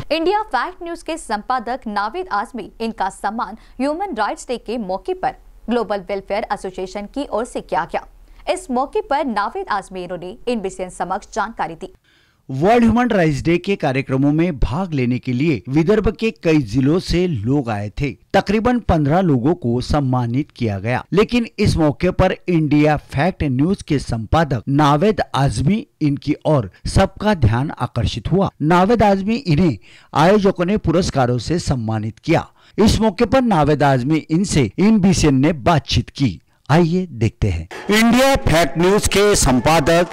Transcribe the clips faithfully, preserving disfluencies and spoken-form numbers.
India fact news के संपादक नावेद आजमी, इनका सम्मान ह्यूमन राइट्स डे के मौके पर ग्लोबल वेलफेयर एसोसिएशन की ओर से किया गया। इस मौके पर नावेद आजमी ने इनबीसीएन समक्ष जानकारी दी। वर्ल्ड ह्यूमन राइट्स डे के कार्यक्रमों में भाग लेने के लिए विदर्भ के कई जिलों से लोग आए थे। तकरीबन पंद्रह लोगों को सम्मानित किया गया, लेकिन इस मौके पर इंडिया फैक्ट न्यूज के संपादक नावेद आजमी इनकी ओर सबका ध्यान आकर्षित हुआ। नावेद आजमी इन्हें आयोजकों ने पुरस्कारों से सम्मानित किया। इस मौके पर नावेद आजमी इनसे इनबीसीएन ने बातचीत की। आइए देखते हैं। इंडिया फैक्ट न्यूज के संपादक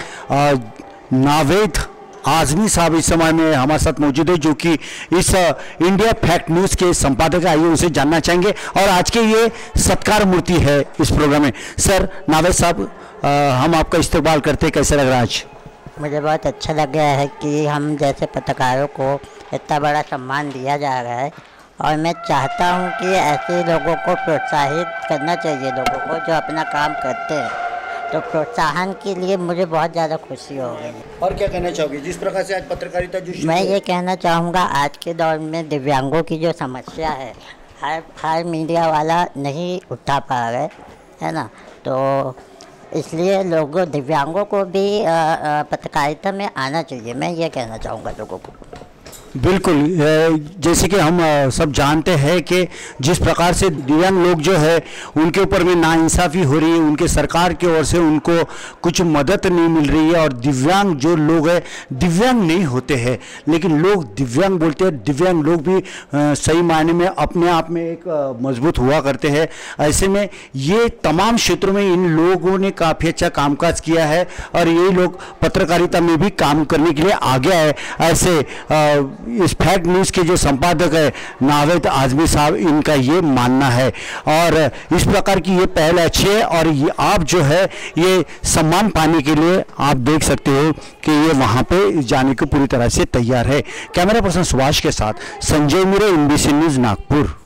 नावेद आजमी साहब इस समय में हमारे साथ मौजूद है, जो कि इस इंडिया फैक्ट न्यूज के संपादक है। आइए उनसे जानना चाहेंगे और आज के ये सत्कार मूर्ति है इस प्रोग्राम में। सर नावेद साहब, हम आपका इस्तेमाल करते, कैसे लग रहा है आज? मुझे बहुत अच्छा लग गया है कि हम जैसे पत्रकारों को इतना बड़ा सम्मान दिया जा रहा है, और मैं चाहता हूं कि ऐसे लोगों को प्रोत्साहित करना चाहिए, लोगों को जो अपना काम करते हैं। तो प्रोत्साहन के लिए मुझे बहुत ज़्यादा खुशी हो गई। और क्या कहना चाहोगे जिस प्रकार से आज पत्रकारिता जो मैं ये कहना चाहूँगा, आज के दौर में दिव्यांगों की जो समस्या है, हर हर मीडिया वाला नहीं उठा पा रहे, है ना। तो इसलिए लोगों दिव्यांगों को भी पत्रकारिता में आना चाहिए, मैं ये कहना चाहूँगा लोगों को। बिल्कुल, जैसे कि हम सब जानते हैं कि जिस प्रकार से दिव्यांग लोग जो है उनके ऊपर में नाइंसाफ़ी हो रही है, उनके सरकार की ओर से उनको कुछ मदद नहीं मिल रही है। और दिव्यांग जो लोग हैं दिव्यांग नहीं होते हैं, लेकिन लोग दिव्यांग बोलते हैं। दिव्यांग लोग भी सही मायने में अपने आप में एक मजबूत हुआ करते हैं। ऐसे में ये तमाम क्षेत्रों में इन लोगों ने काफ़ी अच्छा कामकाज किया है और यही लोग पत्रकारिता में भी काम करने के लिए आगे आए। ऐसे इस फैक्ट न्यूज़ के जो संपादक है नावेद आजमी साहब, इनका ये मानना है और इस प्रकार की ये पहल अच्छी है। और ये आप जो है ये सम्मान पाने के लिए आप देख सकते हो कि ये वहाँ पे जाने को पूरी तरह से तैयार है। कैमरा पर्सन सुभाष के साथ संजय मिरे, इनबीसीएन न्यूज़ नागपुर।